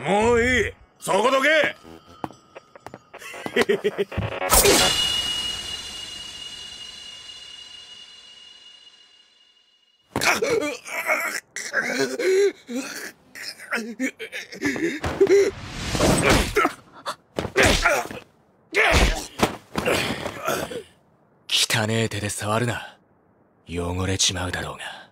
もういい、そこどけ。 汚え手で触るな。汚れちまうだろうが。